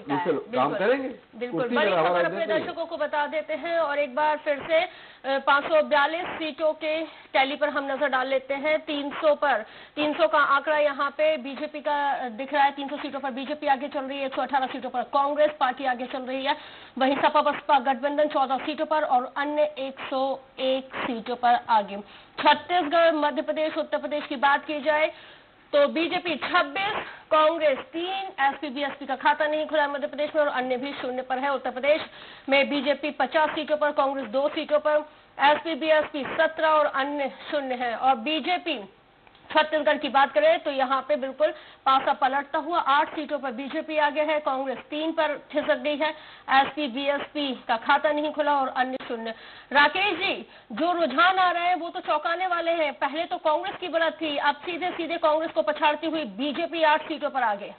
काम करेंगे। बिल्कुल, बड़ी खबर अपने दर्शकों को बता देते हैं और एक बार फिर से पाँच सौ बयालीस सीटों के टैली पर हम नजर डाल लेते हैं। तीन सौ पर तीन सौ का आंकड़ा यहाँ पे बीजेपी का दिख रहा है। तीन सौ सीटों पर बीजेपी आगे चल रही है, एक सौ अठारह सीटों पर कांग्रेस पार्टी आगे चल रही है। वहीं सपा बसपा गठबंधन चौदह सीटों पर और अन्य एक सौ एक सीटों पर आगे। छत्तीसगढ़, मध्य प्रदेश, उत्तर प्रदेश की बात की जाए तो बीजेपी छब्बीस, कांग्रेस तीन, एसपी बीएसपी का खाता नहीं खुला मध्य प्रदेश में और अन्य भी शून्य पर है। उत्तर प्रदेश में बीजेपी पचास सीटों पर, कांग्रेस दो सीटों पर, एसपी बीएसपी सत्रह और अन्य शून्य है। और बीजेपी छत्तीसगढ़ की बात करें तो यहाँ पे बिल्कुल पासा पलटता हुआ आठ सीटों पर बीजेपी आगे है, कांग्रेस तीन पर खिसक गई है, एसपी बीएसपी का खाता नहीं खुला और अन्य शून्य। राकेश जी, जो रुझान आ रहे हैं वो तो चौंकाने वाले हैं। पहले तो कांग्रेस की बढ़त थी, अब सीधे सीधे कांग्रेस को पछाड़ती हुई बीजेपी आठ सीटों पर आगे।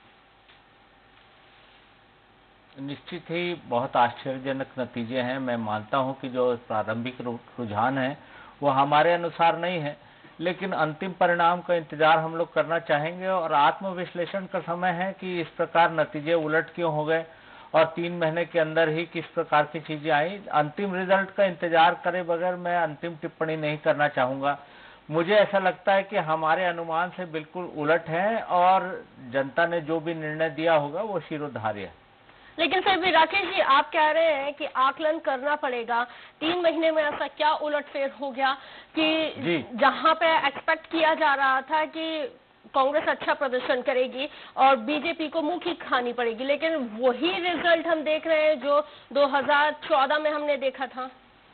निश्चित ही बहुत आश्चर्यजनक नतीजे हैं। मैं मानता हूं कि जो प्रारंभिक रुझान है वो हमारे अनुसार नहीं है, लेकिन अंतिम परिणाम का इंतजार हम लोग करना चाहेंगे और आत्मविश्लेषण का समय है कि इस प्रकार नतीजे उलट क्यों हो गए और तीन महीने के अंदर ही किस प्रकार की चीजें आई। अंतिम रिजल्ट का इंतजार करे बगैर मैं अंतिम टिप्पणी नहीं करना चाहूंगा। मुझे ऐसा लगता है कि हमारे अनुमान से बिल्कुल उलट है और जनता ने जो भी निर्णय दिया होगा वो शिरोधार्य है। लेकिन फिर भी राकेश जी, आप कह रहे हैं कि आकलन करना पड़ेगा। तीन महीने में ऐसा क्या उलटफेर हो गया कि जहां पे एक्सपेक्ट किया जा रहा था कि कांग्रेस अच्छा प्रदर्शन करेगी और बीजेपी को मुंह की खानी पड़ेगी, लेकिन वही रिजल्ट हम देख रहे हैं जो दो हज़ार चौदह में हमने देखा था।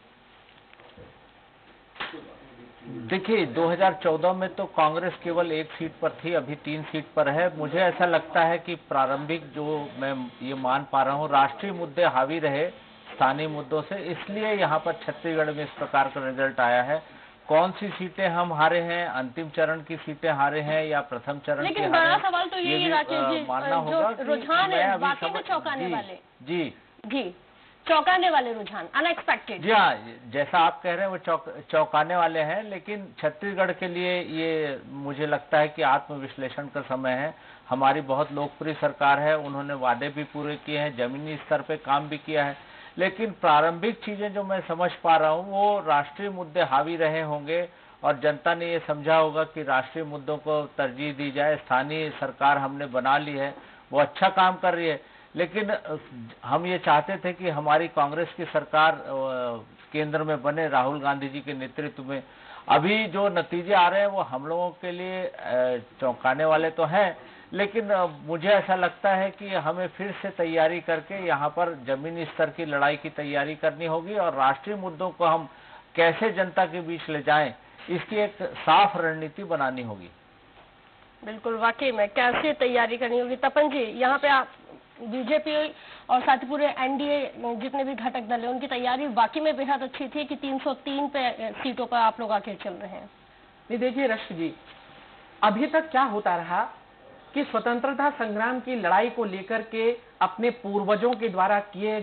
देखिए, दो हज़ार चौदह में तो कांग्रेस केवल एक सीट पर थी, अभी तीन सीट पर है। मुझे ऐसा लगता है कि प्रारंभिक जो मैं ये मान पा रहा हूँ, राष्ट्रीय मुद्दे हावी रहे स्थानीय मुद्दों से, इसलिए यहाँ पर छत्तीसगढ़ में इस प्रकार का रिजल्ट आया है। कौन सी सीटें हम हारे हैं, अंतिम चरण की सीटें हारे हैं या प्रथम चरण की हारे हैं, लेकिन बड़ा सवाल तो यही राकेश जी, मानना होगा जो रुझान है वाकई में चौंकाने वाले। जी जी चौंकाने वाले रुझान, अनएक्सपेक्टेड। जी हाँ, जैसा आप कह रहे हैं वो चौक चौंकाने वाले हैं, लेकिन छत्तीसगढ़ के लिए ये मुझे लगता है कि आत्मविश्लेषण का समय है। हमारी बहुत लोकप्रिय सरकार है, उन्होंने वादे भी पूरे किए हैं, जमीनी स्तर पे काम भी किया है, लेकिन प्रारंभिक चीजें जो मैं समझ पा रहा हूँ वो राष्ट्रीय मुद्दे हावी रहे होंगे और जनता ने ये समझा होगा कि राष्ट्रीय मुद्दों को तरजीह दी जाए। स्थानीय सरकार हमने बना ली है, वो अच्छा काम कर रही है, लेकिन हम ये चाहते थे कि हमारी कांग्रेस की सरकार केंद्र में बने राहुल गांधी जी के नेतृत्व में। अभी जो नतीजे आ रहे हैं वो हम लोगों के लिए चौंकाने वाले तो हैं, लेकिन मुझे ऐसा लगता है कि हमें फिर से तैयारी करके यहाँ पर जमीनी स्तर की लड़ाई की तैयारी करनी होगी और राष्ट्रीय मुद्दों को हम कैसे जनता के बीच ले जाएं, इसकी एक साफ रणनीति बनानी होगी। बिल्कुल, वाकई में कैसे तैयारी करनी होगी। तपन जी, यहाँ पे आप बीजेपी और साथ ही पूरे एनडीए जितने भी घटक दल हैं उनकी तैयारी वाकई में बेहद अच्छी थी कि तीन सौ तीन पे सीटों पर आप लोग आके चल रहे हैं। नहीं, देखिए रश्मि जी, अभी तक क्या होता रहा कि स्वतंत्रता संग्राम की लड़ाई को लेकर के अपने पूर्वजों के द्वारा किए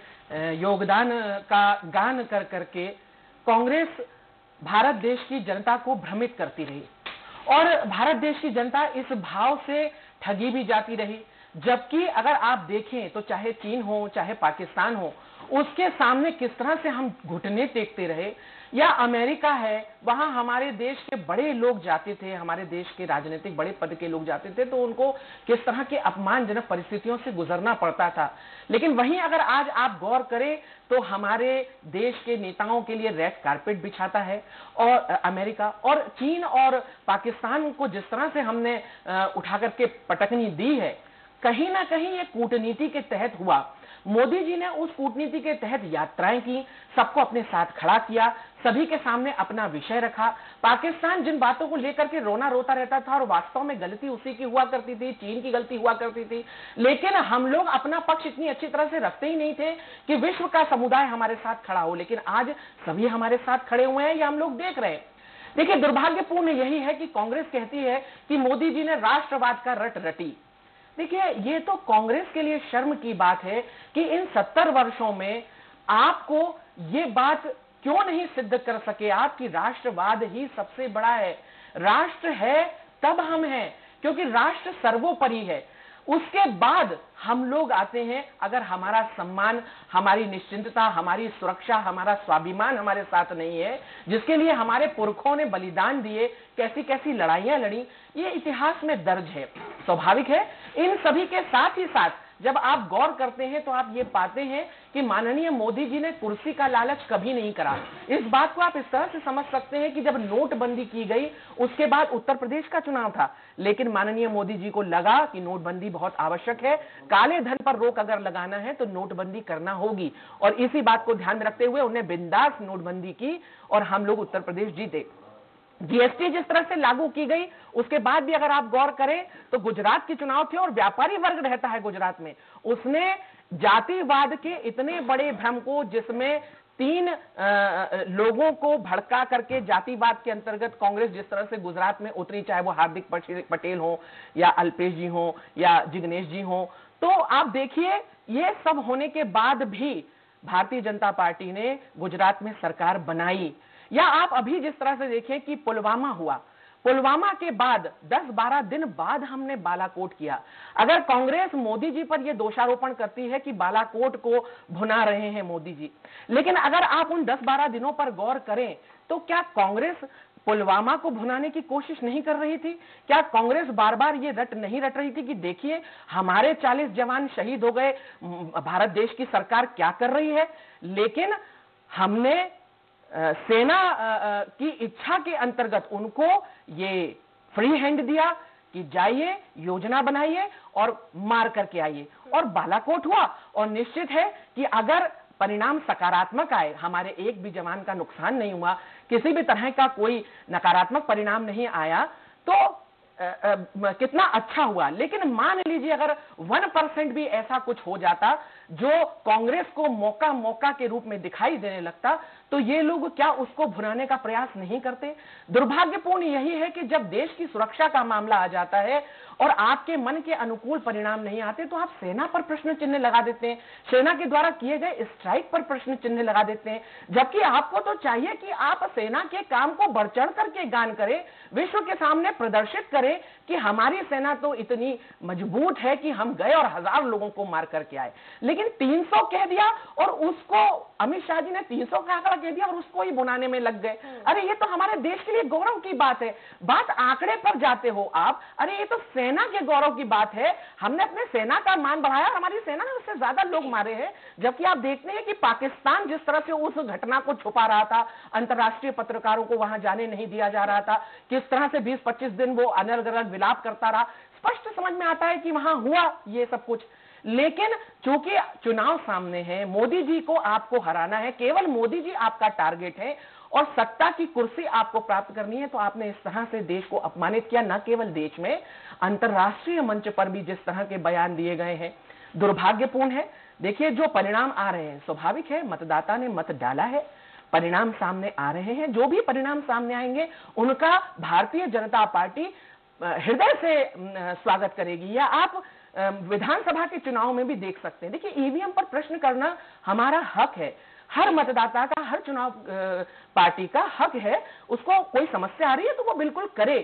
गए योगदान का गान कर करके कांग्रेस भारत देश की जनता को भ्रमित करती रही और भारत देश की जनता इस भाव से ठगी भी जाती रही। जबकि अगर आप देखें तो चाहे चीन हो चाहे पाकिस्तान हो, उसके सामने किस तरह से हम घुटने टेकते रहे, या अमेरिका है, वहां हमारे देश के बड़े लोग जाते थे, हमारे देश के राजनीतिक बड़े पद के लोग जाते थे, तो उनको किस तरह के अपमानजनक परिस्थितियों से गुजरना पड़ता था। लेकिन वहीं अगर आज आप गौर करें तो हमारे देश के नेताओं के लिए रेड कारपेट बिछाता है और अमेरिका, और चीन और पाकिस्तान को जिस तरह से हमने उठा करके पटकनी दी है, कहीं ना कहीं ये कूटनीति के तहत हुआ। मोदी जी ने उस कूटनीति के तहत यात्राएं की, सबको अपने साथ खड़ा किया, सभी के सामने अपना विषय रखा। पाकिस्तान जिन बातों को लेकर के रोना रोता रहता था और वास्तव में गलती उसी की हुआ करती थी, चीन की गलती हुआ करती थी, लेकिन हम लोग अपना पक्ष इतनी अच्छी तरह से रखते ही नहीं थे कि विश्व का समुदाय हमारे साथ खड़ा हो। लेकिन आज सभी हमारे साथ खड़े हुए हैं, ये हम लोग देख रहे हैं। देखिए, दुर्भाग्यपूर्ण यही है कि कांग्रेस कहती है कि मोदी जी ने राष्ट्रवाद का रट रटी। देखिए, ये तो कांग्रेस के लिए शर्म की बात है कि इन सत्तर वर्षों में आपको ये बात क्यों नहीं सिद्ध कर सके आप कि राष्ट्रवाद ही सबसे बड़ा है। राष्ट्र है तब हम हैं, क्योंकि राष्ट्र सर्वोपरि है। उसके बाद हम लोग आते हैं। अगर हमारा सम्मान, हमारी निश्चिंतता, हमारी सुरक्षा, हमारा स्वाभिमान हमारे साथ नहीं है, जिसके लिए हमारे पुरखों ने बलिदान दिए, कैसी कैसी लड़ाइयां लड़ी, ये इतिहास में दर्ज है। स्वाभाविक है, इन सभी के साथ ही साथ जब आप गौर करते हैं तो आप ये पाते हैं कि माननीय मोदी जी ने कुर्सी का लालच कभी नहीं करा। इस बात को आप इस तरह से समझ सकते हैं कि जब नोटबंदी की गई उसके बाद उत्तर प्रदेश का चुनाव था, लेकिन माननीय मोदी जी को लगा कि नोटबंदी बहुत आवश्यक है, काले धन पर रोक अगर लगाना है तो नोटबंदी करना होगी, और इसी बात को ध्यान में रखते हुए उन्हें बिंदास नोटबंदी की और हम लोग उत्तर प्रदेश जीते। जीएसटी जिस तरह से लागू की गई, उसके बाद भी अगर आप गौर करें तो गुजरात के चुनाव थे और व्यापारी वर्ग रहता है गुजरात में, उसने जातिवाद के इतने बड़े भ्रम को, जिसमें तीन आ, लोगों को भड़का करके जातिवाद के अंतर्गत कांग्रेस जिस तरह से गुजरात में उतरी, चाहे वो हार्दिक पटेल हो या अल्पेश जी हो या जिग्नेश जी हो, तो आप देखिए ये सब होने के बाद भी भारतीय जनता पार्टी ने गुजरात में सरकार बनाई। या आप अभी जिस तरह से देखें कि पुलवामा हुआ, पुलवामा के बाद दस बारह दिन बाद हमने बालाकोट किया। अगर कांग्रेस मोदी जी पर यह दोषारोपण करती है कि बालाकोट को भुना रहे हैं मोदी जी, लेकिन अगर आप उन दस बारह दिनों पर गौर करें तो क्या कांग्रेस पुलवामा को भुनाने की कोशिश नहीं कर रही थी? क्या कांग्रेस बार बार ये रट नहीं रट रही थी कि देखिए हमारे चालीस जवान शहीद हो गए, भारत देश की सरकार क्या कर रही है? लेकिन हमने आ, सेना आ, आ, की इच्छा के अंतर्गत उनको ये फ्री हैंड दिया कि जाइए, योजना बनाइए और मार करके आइए, और बालाकोट हुआ। और निश्चित है कि अगर परिणाम सकारात्मक आए, हमारे एक भी जवान का नुकसान नहीं हुआ, किसी भी तरह का कोई नकारात्मक परिणाम नहीं आया, तो आ, आ, कितना अच्छा हुआ। लेकिन मान लीजिए अगर वन परसेंट भी ऐसा कुछ हो जाता जो कांग्रेस को मौका मौका के रूप में दिखाई देने लगता, तो ये लोग क्या उसको भुनाने का प्रयास नहीं करते? दुर्भाग्यपूर्ण यही है कि जब देश की सुरक्षा का मामला आ जाता है और आपके मन के अनुकूल परिणाम नहीं आते, तो आप सेना पर प्रश्न चिन्ह लगा देते हैं, सेना के द्वारा किए गए स्ट्राइक पर प्रश्न चिन्ह लगा देते हैं। जबकि आपको तो चाहिए कि आप सेना के काम को बढ़ चढ़ करके गान करें, विश्व के सामने प्रदर्शित करें कि हमारी सेना तो इतनी मजबूत है कि हम गए और हजार लोगों को मार करके आए। लेकिन तीन सौ कह दिया और उसको अमित शाह जी ने तीन सौ का आंकड़ा कह दिया और उसको ही बुनाने में लग गए। अरे ये तो हमारे देश के लिए गौरव की बात है। बात आंकड़े पर जाते हो आप, अरे ये तो सेना के गौरव की बात है, हमने अपने सेना का मान बढ़ाया और हमारी सेना ने उससे ज्यादा लोग मारे हैं। जबकि आप देखते हैं कि पाकिस्तान जिस तरह से उस घटना को छुपा रहा था, अंतर्राष्ट्रीय पत्रकारों को वहां जाने नहीं दिया जा रहा था, किस तरह से बीस पच्चीस दिन वो अलग अलग विलाप करता रहा, स्पष्ट समझ में आता है कि वहां हुआ ये सब कुछ। लेकिन चूंकि चुनाव सामने है, मोदी जी को आपको हराना है, केवल मोदी जी आपका टारगेट है और सत्ता की कुर्सी आपको प्राप्त करनी है, तो आपने इस तरह से देश को अपमानित किया। न केवल देश में, अंतर्राष्ट्रीय मंच पर भी जिस तरह के बयान दिए गए हैं, दुर्भाग्यपूर्ण है। देखिए जो परिणाम आ रहे हैं, स्वाभाविक है, मतदाता ने मत डाला है, परिणाम सामने आ रहे हैं। जो भी परिणाम सामने आएंगे उनका भारतीय जनता पार्टी हृदय से स्वागत करेगी। या आप विधानसभा के चुनाव में भी देख सकते हैं। देखिए ईवीएम पर प्रश्न करना हमारा हक है, हर मतदाता का, हर चुनाव पार्टी का हक है। उसको कोई समस्या आ रही है तो वो बिल्कुल करे,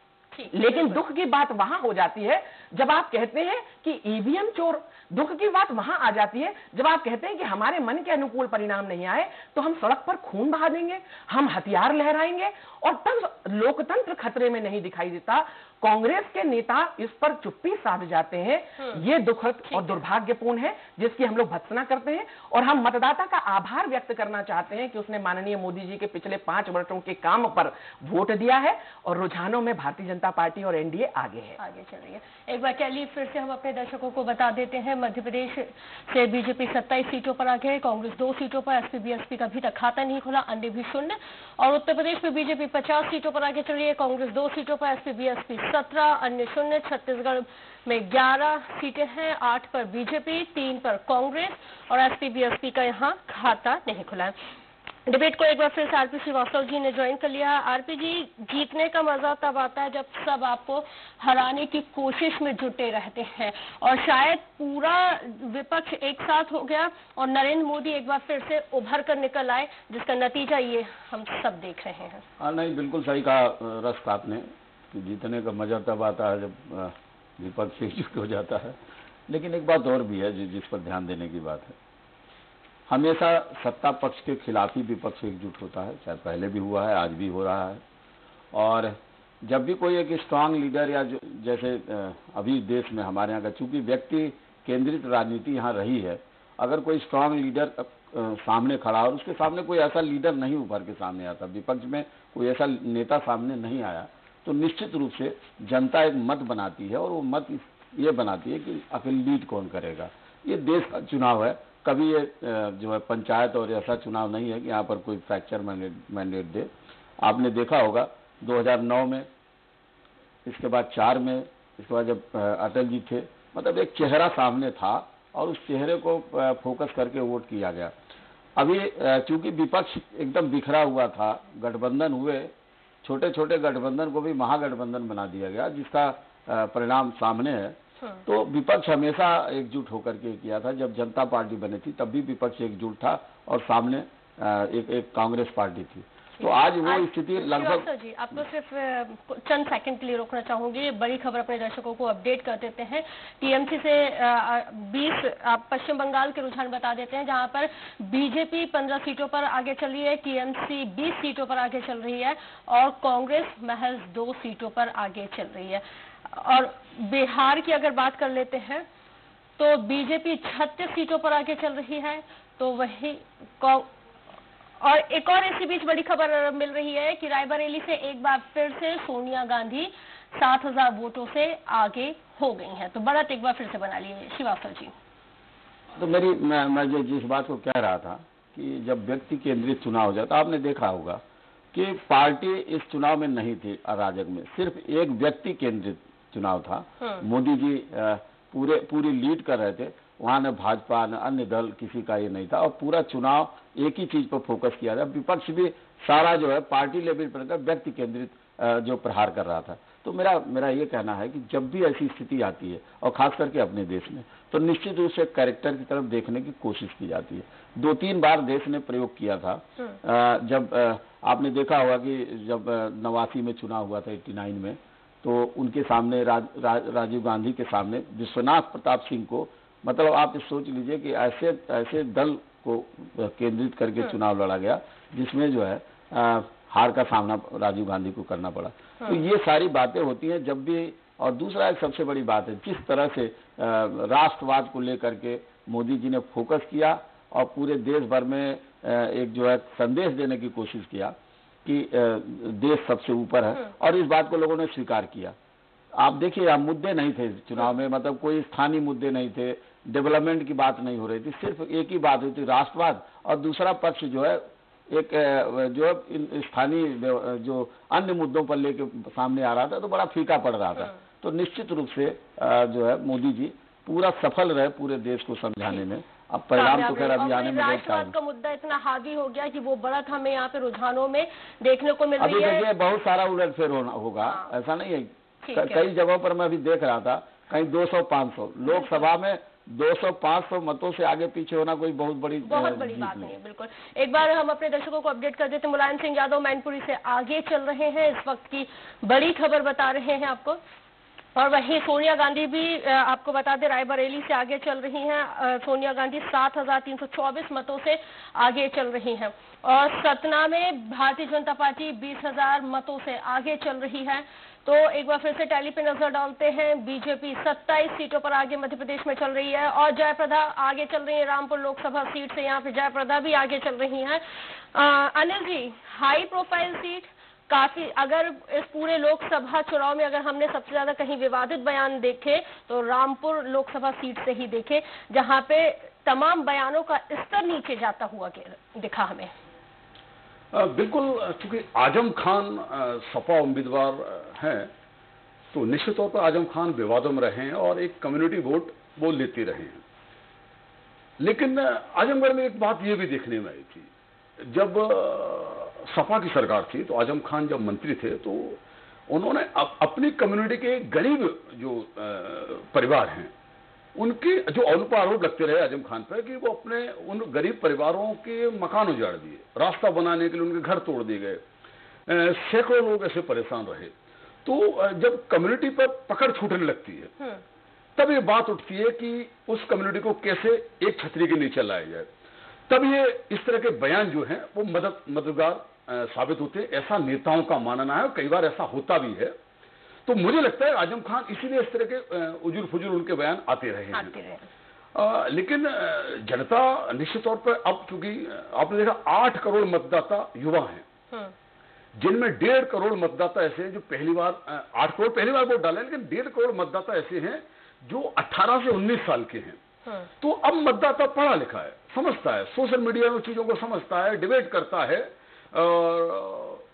लेकिन दुख की बात वहां हो जाती है जब आप कहते हैं कि ईवीएम चोर। दुख की बात वहां आ जाती है जब आप कहते हैं कि हमारे मन के अनुकूल परिणाम नहीं आए तो हम सड़क पर खून बहा देंगे, हम हथियार लहराएंगे, और तब लोकतंत्र खतरे में नहीं दिखाई देता। कांग्रेस के नेता इस पर चुप्पी साध जाते हैं। ये दुखद और दुर्भाग्यपूर्ण है जिसकी हम लोग भत्सना करते हैं, और हम मतदाता का आभार व्यक्त करना चाहते हैं कि उसने माननीय मोदी जी के पिछले पांच वर्षों के काम पर वोट दिया है और रुझानों में भारतीय जनता पार्टी और एनडीए आगे है, आगे चल रही है। एक बार चलिए फिर से हम अपने दर्शकों को बता देते हैं, मध्य प्रदेश से बीजेपी सत्ताईस सीटों पर आगे है, कांग्रेस दो सीटों पर, एसपी बीएसपी का अभी तक खाता नहीं खुला, अन्य भी शून्य। और उत्तर प्रदेश में बीजेपी पचास सीटों पर आगे चल रही है, कांग्रेस दो सीटों पर, एसपी बीएसपी सत्रह, अन्य शून्य। छत्तीसगढ़ में ग्यारह सीटें हैं, आठ पर बीजेपी, तीन पर कांग्रेस, और एसपी बीएसपी का यहां खाता नहीं खुला है। डिबेट को एक बार फिर से आरपी श्रीवास्तव जी ने ज्वाइन कर लिया। आरपी जी, जीतने का मजा तब आता है जब सब आपको हराने की कोशिश में जुटे रहते हैं, और शायद पूरा विपक्ष एक साथ हो गया और नरेंद्र मोदी एक बार फिर से उभर कर निकल आए, जिसका नतीजा ये हम सब देख रहे हैं। हाँ, नहीं, बिल्कुल सही कहा रस आपने कि जीतने का मजा तब आता है जब विपक्ष एकजुट हो जाता है। लेकिन एक बात और भी है जिस पर ध्यान देने की बात है, हमेशा सत्ता पक्ष के खिलाफ ही विपक्ष एकजुट होता है, चाहे पहले भी हुआ है, आज भी हो रहा है। और जब भी कोई एक स्ट्रांग लीडर, या जैसे अभी देश में हमारे यहाँ का, चूंकि व्यक्ति केंद्रित राजनीति यहाँ रही है, अगर कोई स्ट्रांग लीडर सामने खड़ा और उसके सामने कोई ऐसा लीडर नहीं उभर के सामने आता, विपक्ष में कोई ऐसा नेता सामने नहीं आया, तो निश्चित रूप से जनता एक मत बनाती है, और वो मत ये बनाती है कि आखिर लीड कौन करेगा। ये देश का चुनाव है, कभी ये जो है पंचायत और ऐसा चुनाव नहीं है कि यहाँ पर कोई फ्रैक्चर मैंडेट मैंडेट दे। आपने देखा होगा दो हज़ार नौ में, इसके बाद चार में, इसके बाद जब अटल जी थे, मतलब एक चेहरा सामने था और उस चेहरे को फोकस करके वोट किया गया। अभी चूंकि विपक्ष एकदम बिखरा हुआ था, गठबंधन हुए, छोटे छोटे गठबंधन को भी महागठबंधन बना दिया गया, जिसका परिणाम सामने है। तो विपक्ष हमेशा एकजुट होकर के किया था। जब जनता पार्टी बनी थी तब भी विपक्ष एकजुट था और सामने एक एक कांग्रेस पार्टी थी। तो आज वो स्थिति लगभग जी, आपको सिर्फ चंद सेकंड के लिए रोकना चाहूंगी। बड़ी खबर अपने दर्शकों को अपडेट कर देते हैं। टीएमसी से बीस आप पश्चिम बंगाल के रुझान बता देते हैं, जहां पर बीजेपी पंद्रह सीटों पर आगे चल रही है, टीएमसी बीस सीटों पर आगे चल रही है और कांग्रेस महज दो सीटों पर आगे चल रही है। और बिहार की अगर बात कर लेते हैं तो बीजेपी छत्तीस सीटों पर आगे चल रही है, तो वही और एक और इसी बीच बड़ी खबर मिल रही है कि रायबरेली से एक बार फिर से सोनिया गांधी सात हजार वोटों से आगे हो गई हैं। तो बढ़त एक बार फिर से बना लिए श्रीवास्तव जी। तो मेरी मैं, मैं जो जिस बात को कह रहा था कि जब व्यक्ति केंद्रित चुनाव हो जाता, आपने देखा होगा कि पार्टी इस चुनाव में नहीं थी अराजक में, सिर्फ एक व्यक्ति केंद्रित चुनाव था। मोदी जी पूरे पूरी लीड कर रहे थे, वहां न भाजपा न अन्य दल किसी का ये नहीं था और पूरा चुनाव एक ही चीज पर फोकस किया था। विपक्ष भी सारा जो है पार्टी लेवल पर व्यक्ति केंद्रित जो प्रहार कर रहा था। तो मेरा मेरा ये कहना है कि जब भी ऐसी स्थिति आती है और खास करके अपने देश में, तो निश्चित रूप से कैरेक्टर की तरफ देखने की कोशिश की जाती है। दो तीन बार देश ने प्रयोग किया था। जब आपने देखा होगा कि जब नवासी में चुनाव हुआ था नवासी में, तो उनके सामने राज, राज, राजीव गांधी के सामने विश्वनाथ प्रताप सिंह को, मतलब आप सोच लीजिए कि ऐसे ऐसे दल को केंद्रित करके चुनाव लड़ा गया जिसमें जो है आ, हार का सामना राजीव गांधी को करना पड़ा। तो ये सारी बातें होती हैं जब भी। और दूसरा एक सबसे बड़ी बात है, जिस तरह से राष्ट्रवाद को लेकर के मोदी जी ने फोकस किया और पूरे देश भर में एक जो है संदेश देने की कोशिश किया कि देश सबसे ऊपर है, और इस बात को लोगों ने स्वीकार किया। आप देखिए, यहाँ मुद्दे नहीं थे चुनाव में, मतलब कोई स्थानीय मुद्दे नहीं थे, डेवलपमेंट की बात नहीं हो रही थी, सिर्फ एक ही बात हुई थी, राष्ट्रवाद। और दूसरा पक्ष जो है एक जो स्थानीय जो अन्य मुद्दों पर लेके सामने आ रहा था, तो बड़ा फीका पड़ रहा था। तो निश्चित रूप से जो है मोदी जी पूरा सफल रहे पूरे देश को समझाने में। अब परिणाम तो खैर अभी आने में बहुत टाइम। का मुद्दा इतना हावी हो गया कि वो बढ़त हमें यहाँ पे रुझानों में देखने को मिल रही है। अभी देखिए बहुत सारा उलटफेर होगा, ऐसा नहीं है। कई जगहों पर मैं अभी देख रहा था, कहीं दो सौ पाँच सौ लोकसभा में दो सौ पाँच सौ मतों से आगे पीछे होना कोई बहुत बड़ी बहुत बड़ी बात नहीं है। बिल्कुल, एक बार हम अपने दर्शकों को अपडेट कर देते हैं। मुलायम सिंह यादव मैनपुरी से आगे चल रहे हैं, इस वक्त की बड़ी खबर बता रहे हैं आपको। और वहीं सोनिया गांधी भी आपको बता दें रायबरेली से आगे चल रही हैं। सोनिया गांधी सात हजार तीन सौ चौबीस मतों से आगे चल रही हैं। और सतना में भारतीय जनता पार्टी बीस हजार मतों से आगे चल रही है। तो एक बार फिर से टैली पे नजर डालते हैं। बीजेपी सत्ताईस सीटों पर आगे मध्य प्रदेश में चल रही है और जयप्रदा आगे चल रही है रामपुर लोकसभा सीट से, यहाँ पे जयप्रदा भी आगे चल रही हैं। Anil ji, high profile seat काफी, अगर इस पूरे लोकसभा चुनाव में अगर हमने सबसे ज्यादा कहीं विवादित बयान देखे तो रामपुर लोकसभा सीट से ही देखे, जहां पे तमाम बयानों का स्तर नीचे जाता हुआ दिखा हमें। बिल्कुल, क्योंकि आजम खान सपा उम्मीदवार हैं, तो निश्चित तौर पर आजम खान विवादों में रहे हैं और एक कम्युनिटी वोट वो लेते रहे हैं। लेकिन आजमगढ़ में एक बात ये भी देखने में आई थी, जब सपा की सरकार थी तो आजम खान जब मंत्री थे तो उन्होंने अप, अपनी कम्युनिटी के गरीब जो परिवार हैं उनके जो आरोप लगते रहे आजम खान पर कि वो अपने उन गरीब परिवारों के मकान उजाड़ दिए, रास्ता बनाने के लिए उनके घर तोड़ दिए गए, सैकड़ों लोग ऐसे परेशान रहे। तो जब कम्युनिटी पर पकड़ छूटने लगती है तब ये बात उठती है कि उस कम्युनिटी को कैसे एक छतरी के नीचे लाया जाए। तब ये इस तरह के बयान जो हैं वो मदद मददगार साबित होते, ऐसा नेताओं का मानना है और कई बार ऐसा होता भी है। तो मुझे लगता है आजम खान इसीलिए इस तरह के उजुल फुजुल उनके बयान आते रहे हैं। आते रहे। आ, लेकिन जनता निश्चित तौर पर अब, चूंकि आपने देखा आठ करोड़ मतदाता युवा हैं, जिनमें डेढ़ करोड़ मतदाता ऐसे हैं जो पहली बार, आठ करोड़ पहली बार वोट डाले, लेकिन डेढ़ करोड़ मतदाता ऐसे हैं जो अट्ठारह से उन्नीस साल के हैं। तो अब मतदाता पढ़ा लिखा है, समझता है, सोशल मीडिया में चीजों को समझता है, डिबेट करता है,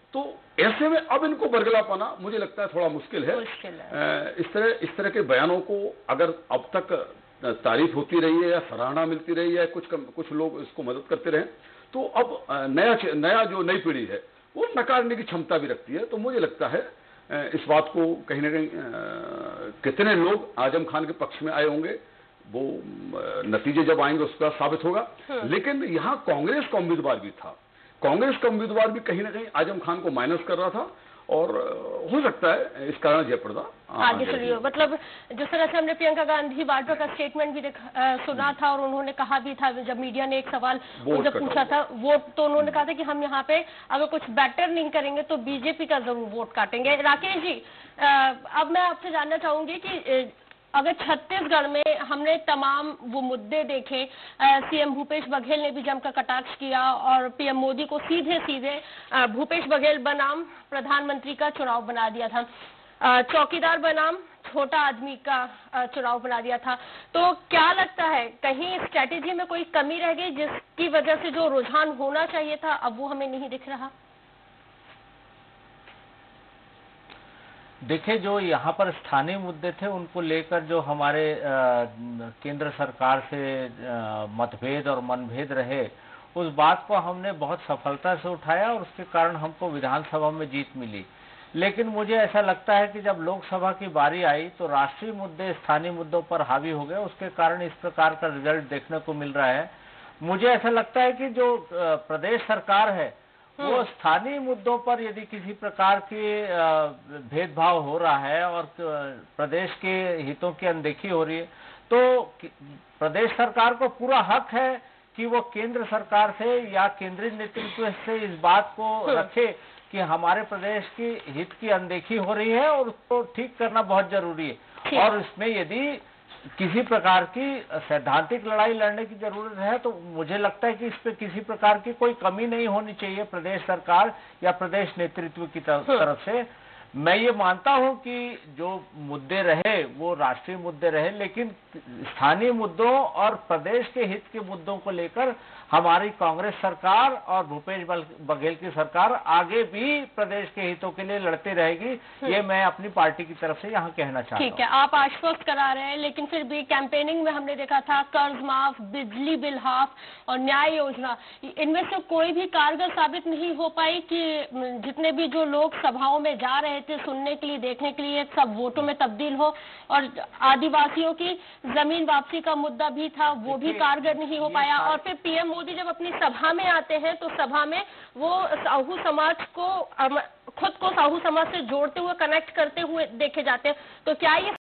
तो ऐसे में अब इनको बरगला पाना मुझे लगता है थोड़ा मुश्किल है, मुश्किल है। इस तरह इस तरह के बयानों को अगर अब तक तारीफ होती रही है या सराहना मिलती रही है, कुछ कुछ लोग इसको मदद करते रहे, तो अब नया नया जो नई पीढ़ी है वो नकारने की क्षमता भी रखती है। तो मुझे लगता है इस बात को कहीं ना कहीं कितने लोग आजम खान के पक्ष में आए होंगे वो नतीजे जब आएंगे उसका साबित होगा। लेकिन यहाँ कांग्रेस का उम्मीदवार भी था, कांग्रेस का उम्मीदवार भी कहीं ना कहीं आजम खान को माइनस कर रहा था और हो सकता है इस कारण जयप्रदा आगे चलिए। मतलब जिस तरह से हमने प्रियंका गांधी वाड्रा का स्टेटमेंट भी आ, सुना था और उन्होंने कहा भी था जब मीडिया ने एक सवाल उनसे पूछा था वोट, तो उन्होंने कहा था कि हम यहाँ पे अगर कुछ बेटर नहीं करेंगे तो बीजेपी का जरूर वोट काटेंगे। राकेश जी, आ, अब मैं आपसे जानना चाहूंगी कि अगर छत्तीसगढ़ में हमने तमाम वो मुद्दे देखे, सीएम भूपेश बघेल ने भी जमकर कटाक्ष किया और पीएम मोदी को सीधे सीधे भूपेश बघेल बनाम प्रधानमंत्री का चुनाव बना दिया था, चौकीदार बनाम छोटा आदमी का चुनाव बना दिया था। तो क्या लगता है कहीं स्ट्रैटेजी में कोई कमी रह गई जिसकी वजह से जो रुझान होना चाहिए था अब वो हमें नहीं दिख रहा? देखिए, जो यहाँ पर स्थानीय मुद्दे थे उनको लेकर जो हमारे आ, केंद्र सरकार से आ, मतभेद और मनभेद रहे, उस बात को हमने बहुत सफलता से उठाया और उसके कारण हमको विधानसभा में जीत मिली। लेकिन मुझे ऐसा लगता है कि जब लोकसभा की बारी आई तो राष्ट्रीय मुद्दे स्थानीय मुद्दों पर हावी हो गए, उसके कारण इस प्रकार का रिजल्ट देखने को मिल रहा है। मुझे ऐसा लगता है कि जो प्रदेश सरकार है वो स्थानीय मुद्दों पर यदि किसी प्रकार के भेदभाव हो रहा है और प्रदेश के हितों की अनदेखी हो रही है तो प्रदेश सरकार को पूरा हक है कि वो केंद्र सरकार से या केंद्रीय नेतृत्व से इस बात को रखे कि हमारे प्रदेश की हित की अनदेखी हो रही है और उसको ठीक करना बहुत जरूरी है। और इसमें यदि किसी प्रकार की सैद्धांतिक लड़ाई लड़ने की जरूरत है तो मुझे लगता है कि इस पे किसी प्रकार की कोई कमी नहीं होनी चाहिए प्रदेश सरकार या प्रदेश नेतृत्व की तरफ से। मैं ये मानता हूं कि जो मुद्दे रहे वो राष्ट्रीय मुद्दे रहे, लेकिन स्थानीय मुद्दों और प्रदेश के हित के मुद्दों को लेकर हमारी कांग्रेस सरकार और भूपेश बघेल की सरकार आगे भी प्रदेश के हितों के लिए लड़ती रहेगी, ये मैं अपनी पार्टी की तरफ से यहाँ कहना चाहता हूँ। ठीक है, आप आश्वस्त करा रहे हैं, लेकिन फिर भी कैंपेनिंग में हमने देखा था कर्ज माफ, बिजली बिल हाफ और न्याय योजना, इनमें से कोई भी कारगर साबित नहीं हो पाई कि जितने भी जो लोग सभाओं में जा रहे थे सुनने के लिए, देखने के लिए, सब वोटों में तब्दील हो। और आदिवासियों की जमीन वापसी का मुद्दा भी था, वो भी कारगर नहीं हो पाया। और फिर पीएम मोदी जब अपनी सभा में आते हैं तो सभा में वो साहू समाज को खुद को साहू समाज से जोड़ते हुए, कनेक्ट करते हुए देखे जाते हैं। तो क्या ये